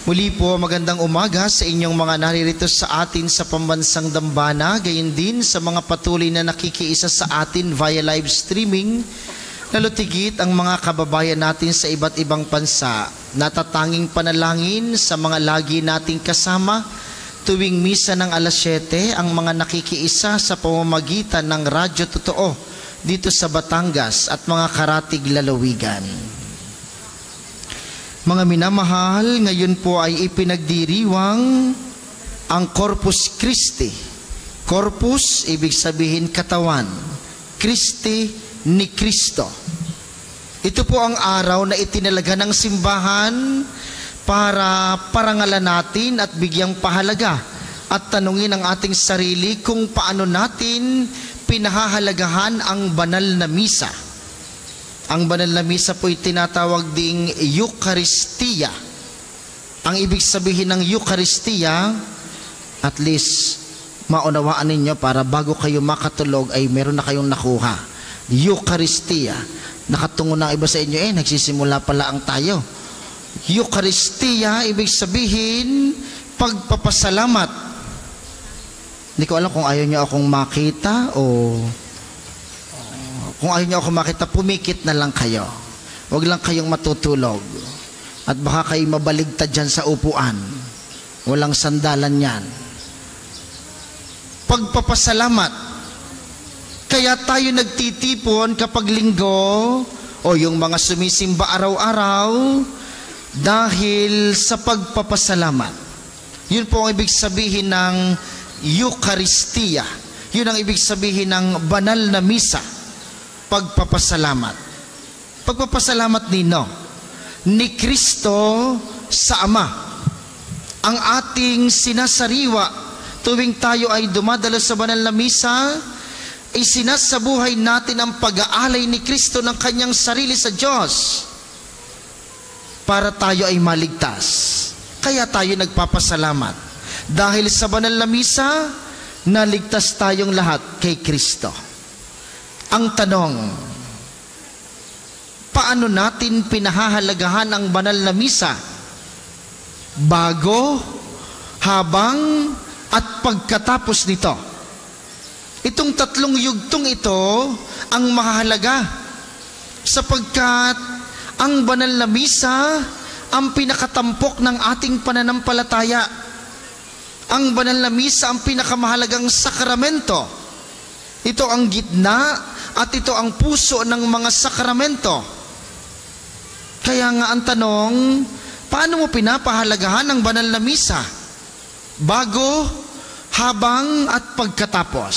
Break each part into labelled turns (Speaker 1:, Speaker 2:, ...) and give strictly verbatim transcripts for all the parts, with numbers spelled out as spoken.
Speaker 1: Muli po, magandang umaga sa inyong mga naririto sa atin sa pambansang dambana, gayon din sa mga patuloy na nakikiisa sa atin via live streaming, lalo tigit ang mga kababayan natin sa iba't ibang bansa. Natatanging panalangin sa mga lagi nating kasama tuwing misa ng alas siyete, ang mga nakikiisa sa pamamagitan ng Radyo Totoo dito sa Batangas at mga karatig lalawigan. Mga minamahal, ngayon po ay ipinagdiriwang ang Corpus Christi. Corpus, ibig sabihin katawan. Christi, ni Kristo. Ito po ang araw na itinalaga ng simbahan para parangalan natin at bigyang pahalaga at tanungin ang ating sarili kung paano natin pinahahalagahan ang banal na misa. Ang banal na misa po ay tinatawag ding Eucharistia. Ang ibig sabihin ng Eucharistia, at least maunawaan ninyo para bago kayo makatulog ay meron na kayong nakuha. Eucharistia. Nakatungo na iba sa inyo eh, nagsisimula pa lang tayo. Eucharistia, ibig sabihin, pagpapasalamat. Hindi ko alam kung ayaw nyo akong makita o kung ayaw nyo ako makita, pumikit na lang kayo. Huwag lang kayong matutulog. At baka kayo mabaligtad dyan sa upuan. Walang sandalan yan. Pagpapasalamat. Kaya tayo nagtitipon kapag linggo o yung mga sumisimba araw-araw dahil sa pagpapasalamat. Yun po ang ibig sabihin ng Eucharistia. Yun ang ibig sabihin ng banal na misa. Pagpapasalamat. Pagpapasalamat nino? Ni Kristo sa Ama. Ang ating sinasariwa tuwing tayo ay dumadalo sa banal na misa, ay sinasabuhay natin ang pag-aalay ni Kristo ng kanyang sarili sa Diyos para tayo ay maligtas. Kaya tayo nagpapasalamat. Dahil sa banal na misa, naligtas tayong lahat kay Kristo. Ang tanong, paano natin pinahahalagahan ang banal na misa? Bago, habang, at pagkatapos nito. Itong tatlong yugtong ito ang mahalaga sapagkat ang banal na misa ang pinakatampok ng ating pananampalataya. Ang banal na misa ang pinakamahalagang sakramento. Ito ang gitna at ito ang puso ng mga sakramento. Kaya nga ang tanong, paano mo pinapahalagahan ang banal na misa? Bago, habang, at pagkatapos.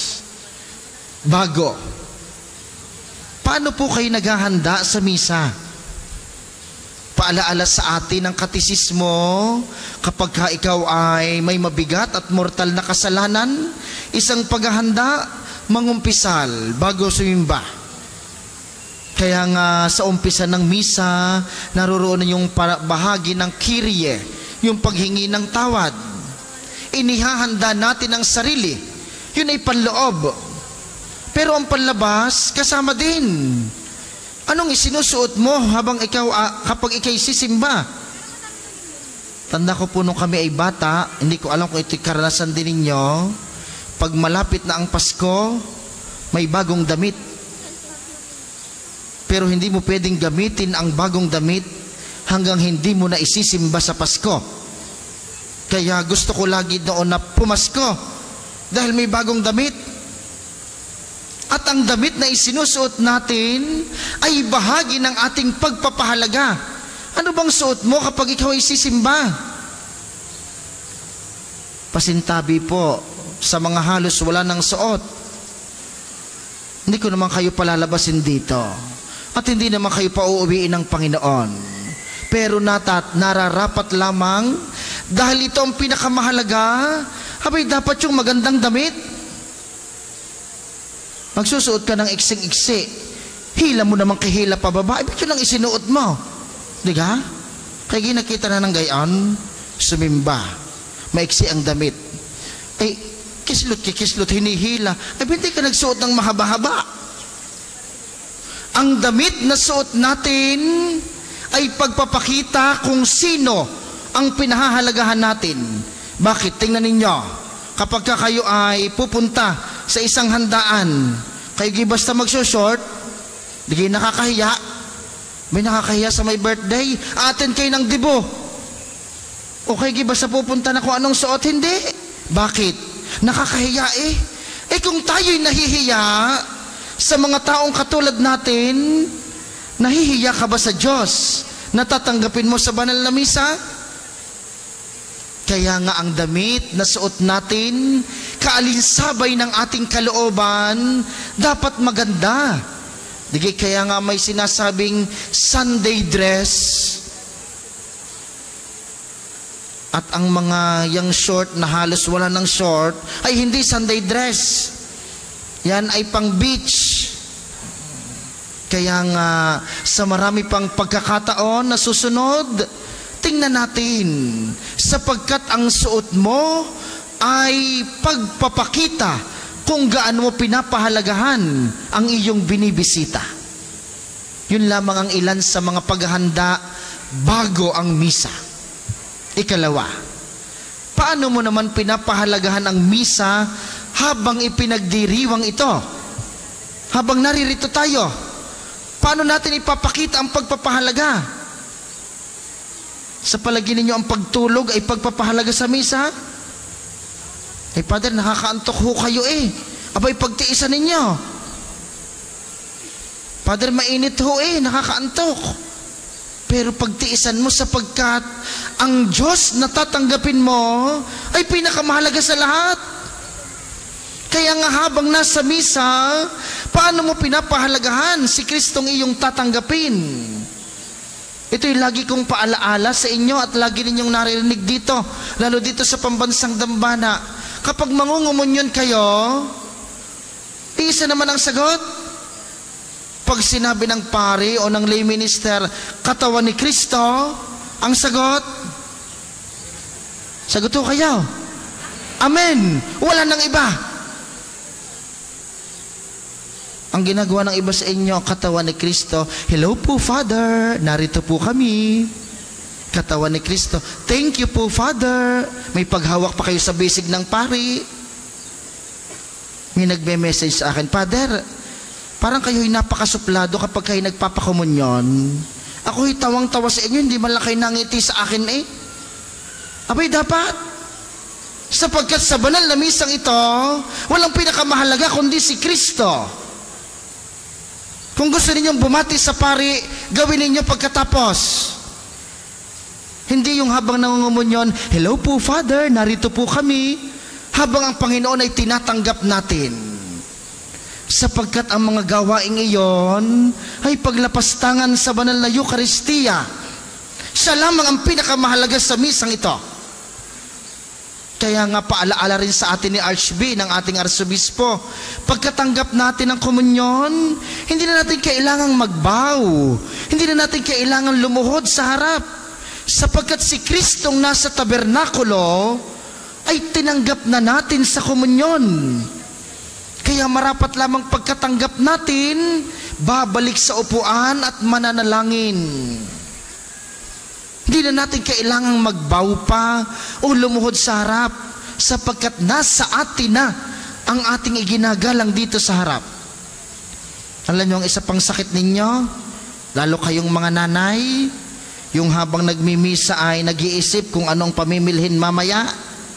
Speaker 1: Bago. Paano po kayo naghahanda sa misa? Paalaala sa atin ang katisismo kapag ka ikaw ay may mabigat at mortal na kasalanan, isang paghahanda, mangumpisal bago sumimba. Kaya nga sa umpisa ng misa, naroroon yung bahagi ng Kyrie, yung paghingi ng tawad. Inihahanda natin ang sarili. Yun ay panloob. Pero ang panlabas, kasama din. Anong isinusuot mo habang ikaw, uh, kapag ikay sisimba? Tanda ko po nung kami ay bata, hindi ko alam kung ito'y karanasan din ninyo. Pag malapit na ang Pasko, may bagong damit. Pero hindi mo pwedeng gamitin ang bagong damit hanggang hindi mo na isisimba sa Pasko. Kaya gusto ko lagi noon na pumasko dahil may bagong damit. At ang damit na isinusuot natin ay bahagi ng ating pagpapahalaga. Ano bang suot mo kapag ikaw ay sisimba? Pasintabi po sa mga halos wala ng suot. Hindi ko naman kayo palalabasin dito. At hindi naman kayo pauuwiin ng Panginoon. Pero natat, nararapat lamang dahil ito ang pinakamahalaga, abay dapat yung magandang damit. Magsusuot ka ng iksing-iksi. Hila mo naman kay hila pababa. Ibig yun lang isinuot mo. Di ka? Kaya ginakita na ng gayon, sumimba. Maiksi ang damit. Eh, kislot kikislot, hinihila. Ay, hindi ka nagsuot ng mahaba-haba. Ang damit na suot natin ay pagpapakita kung sino ang pinahahalagahan natin. Bakit? Tingnan ninyo, kapag ka kayo ay pupunta sa isang handaan, kayo gi basta magsushort, di kayo nakakahiya. May nakakahiya sa may birthday, atin kayo ng dibo. O kayo gi basta pupunta na kung anong suot, hindi. Bakit? Nakakahiya eh. Eh kung tayo'y nahihiya sa mga taong katulad natin, nahihiya ka ba sa Diyos? Natatanggapin mo sa banal na misa? Kaya nga ang damit na suot natin, kaalinsabay ng ating kalooban, dapat maganda. Digay kaya nga may sinasabing Sunday dress. At ang mga yang short na halos wala ng short, ay hindi Sunday dress. Yan ay pang beach. Kaya nga sa marami pang pagkakataon na susunod, tingnan natin, sapagkat ang suot mo ay pagpapakita kung gaano mo pinapahalagahan ang iyong binibisita. Yun lamang ang ilan sa mga paghahanda bago ang misa. Ikalawa, paano mo naman pinapahalagahan ang misa habang ipinagdiriwang ito? Habang naririto tayo, paano natin ipapakita ang pagpapahalaga? Sa palagay ninyo ang pagtulog ay pagpapahalaga sa misa? Eh, Father, nakakaantok ho kayo eh. Abay, pagtiisan ninyo. Father, mainit ho eh, nakakaantok. Pero pagtiisan mo sapagkat ang Diyos na tatanggapin mo ay pinakamahalaga sa lahat. Kaya nga habang nasa misa, paano mo pinapahalagahan si Kristong iyong tatanggapin? Ito'y lagi kong paalaala sa inyo at lagi ninyong naririnig dito, lalo dito sa pambansang dambana. Kapag mangungumunyon kayo, isa naman ang sagot. Pag sinabi ng pari o ng lay minister, katawan ni Kristo, ang sagot, sagot ho kayo. Amen. Wala nang iba. Ang ginagawa ng iba sa inyo, katawan ni Kristo, hello po Father, narito po kami. Katawan ni Kristo, thank you po Father. May paghawak pa kayo sa bisig ng pari. May nagme-message sa akin, Father, parang kayo'y napakasuplado kapag kayo nagpapakomunyon. Ako'y tawang-tawa sa inyo, hindi man lang kayo nangiti sa akin eh. Abay dapat, sapagkat sa banal na misang ito, walang pinakamahalaga kundi si Kristo. Kung gusto ninyong bumati sa pari, gawin ninyo pagkatapos. Hindi yung habang nangungumunyon, hello po Father, narito po kami, habang ang Panginoon ay tinatanggap natin. Sapagkat ang mga gawaing iyon ay paglapastangan sa banal na Eucharistia. Siya lamang ang pinakamahalaga sa misang ito. Kaya nga paalaala rin sa atin ni Archb, ng ating Arsobispo, pagkatanggap natin ng komunyon, hindi na natin kailangang magbow, hindi na natin kailangang lumuhod sa harap, sapagkat si Kristong nasa tabernakulo ay tinanggap na natin sa komunyon. Kaya marapat lamang pagkatanggap natin, babalik sa upuan at mananalangin. Hindi na natin kailangang magbow pa o lumuhod sa harap, sapagkat nasa atin na ang ating iginagalang dito sa harap. Alam niyo ang isa pang sakit ninyo, lalo kayong mga nanay, yung habang nagmimisa ay nag-iisip kung anong pamimilhin mamaya,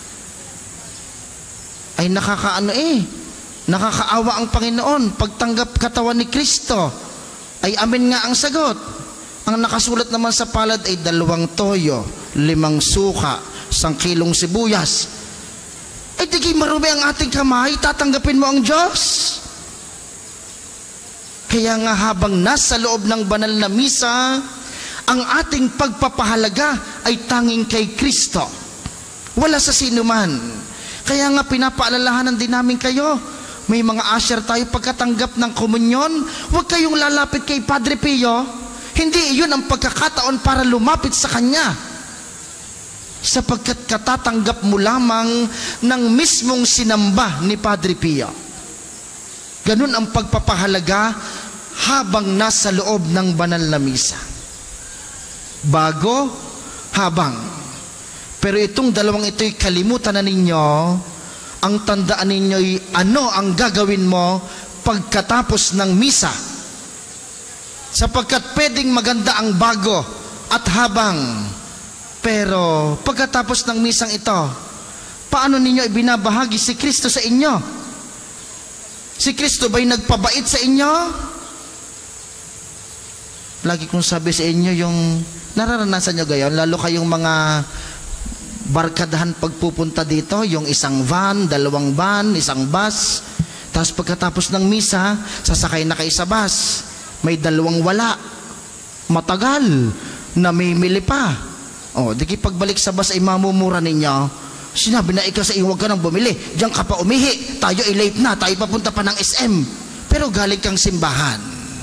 Speaker 1: ay nakakaano eh, nakakaawa ang Panginoon. Pagtanggap katawan ni Kristo, ay amen nga ang sagot. Ang nakasulat naman sa palad ay dalawang toyo, limang suka, isang kilong sibuyas. Ay di kayo marumi ang ating kamay, tatanggapin mo ang Diyos. Kaya nga habang nasa loob ng banal na misa, ang ating pagpapahalaga ay tanging kay Kristo. Wala sa sinuman. Kaya nga pinapaalalahanan din namin kayo, may mga usher tayo pagkatanggap ng komunyon, huwag kayong lalapit kay Padre Pio. Hindi iyon ang pagkakataon para lumapit sa Kanya, sapagkat katatanggap mo lamang ng mismong sinamba ni Padre Pio. Ganun ang pagpapahalaga habang nasa loob ng banal na misa. Bago, habang. Pero itong dalawang ito'y kalimutan na ninyo. Ang tandaan ninyo'y ano ang gagawin mo pagkatapos ng misa. Sapagkat pwedeng maganda ang bago at habang, pero pagkatapos ng misang ito, paano ninyo ibinabahagi si Kristo sa inyo? Si Kristo ba'y nagpabait sa inyo? Lagi kong sabi sa inyo, yung nararanasan nyo gayon, lalo kayong mga barkadahan pagpupunta dito, yung isang van, dalawang van, isang bus, tapos pagkatapos ng misa, sasakay na kayo sa bus, may dalawang wala, matagal, namimili pa. O, di pagbalik sa bus ay mamumura ninyo. Sinabi na ikaw sa iyo, huwag ka nang bumili, diyan ka pa umihi, tayo ay late na, tayo papunta pa ng S M, pero galing kang simbahan.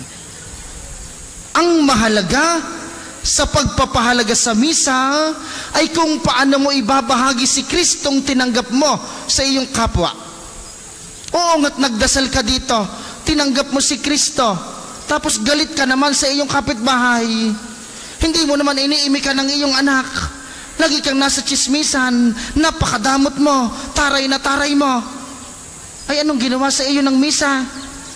Speaker 1: Ang mahalaga sa pagpapahalaga sa misa ay kung paano mo ibabahagi si Kristong tinanggap mo sa iyong kapwa. Oo nga't nagdasal ka dito, tinanggap mo si Kristo, tapos galit ka naman sa iyong kapitbahay. Hindi mo naman iniimi ka ng iyong anak. Lagi kang nasa chismisan, napakadamot mo, taray na taray mo. Ay anong ginawa sa iyo ng misa?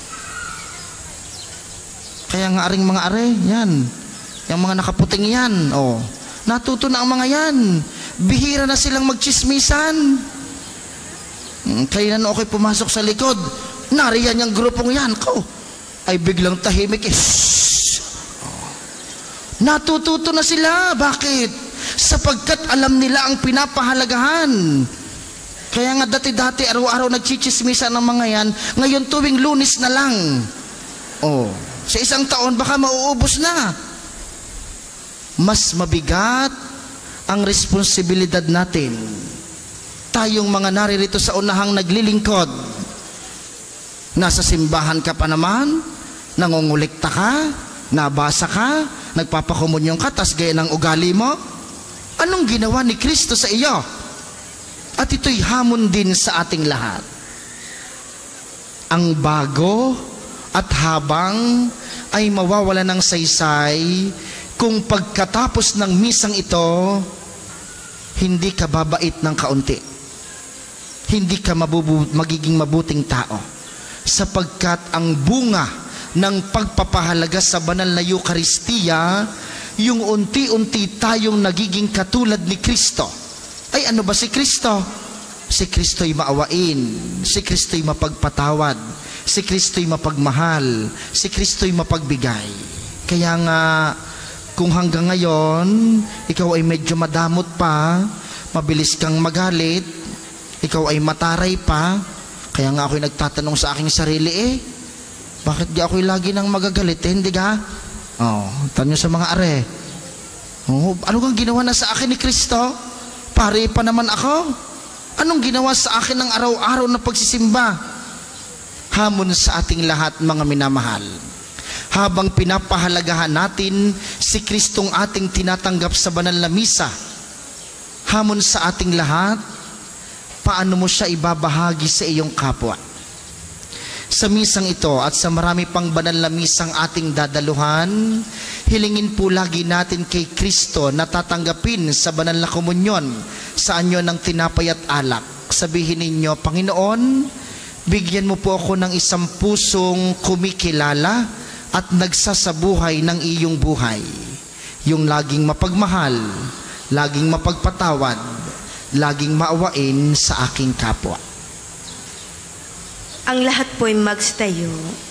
Speaker 1: Kaya nga aring mga are, yan. Yung mga nakaputing yan, oh, natuto na ang mga yan. Bihira na silang magchismisan. Kaya na ako'y pumasok sa likod, nariyan yung grupong yan, ko ay biglang tahimik eh. Oh. Natututo na sila. Bakit? Sapagkat alam nila ang pinapahalagahan. Kaya nga dati-dati araw-araw nagchichismisan ng mga yan, ngayon tuwing Lunes na lang. Oh, sa isang taon baka mauubos na. Mas mabigat ang responsibilidad natin. Tayong mga naririto sa unahang naglilingkod, nasa simbahan ka pa naman, nangungulikta ka, nabasa ka, nagpapakomunyon ka, tas gaya ng ugali mo. Anong ginawa ni Kristo sa iyo? At ito'y hamon din sa ating lahat. Ang bago at habang ay mawawala ng saysay kung pagkatapos ng misang ito, hindi ka babait ng kaunti. Hindi ka mabubu- magiging mabuting tao. Sapagkat ang bunga ng pagpapahalaga sa banal na Eucharistia, yung unti-unti tayong nagiging katulad ni Kristo. Ay ano ba si Kristo? Si Kristo'y maawain, si Kristo'y mapagpatawad, si Kristo'y mapagmahal, si Kristo'y mapagbigay. Kaya nga, kung hanggang ngayon, ikaw ay medyo madamot pa, mabilis kang magalit, ikaw ay mataray pa, kaya nga ako'y nagtatanong sa aking sarili, eh, bakit di ako'y lagi nang magagalit, eh, hindi ka? Oh, tanyo sa mga are. Oh, ano kang ginawa na sa akin ni Kristo? Pare pa naman ako. Anong ginawa sa akin ng araw-araw na pagsisimba? Hamon sa ating lahat, mga minamahal. Habang pinapahalagahan natin si Kristong ating tinatanggap sa banal na misa, hamon sa ating lahat, paano mo siya ibabahagi sa iyong kapwa? Sa misang ito at sa marami pang banal na misang ating dadaluhan, hilingin po lagi natin kay Kristo na tatanggapin sa banal na komunyon sa anyo ng tinapay at alak. Sabihin ninyo, Panginoon, bigyan mo po ako ng isang pusong kumikilala at nagsasabuhay ng iyong buhay. Yung laging mapagmahal, laging mapagpatawad, laging maawain sa aking kapwa.
Speaker 2: Ang lahat po'y magstayo.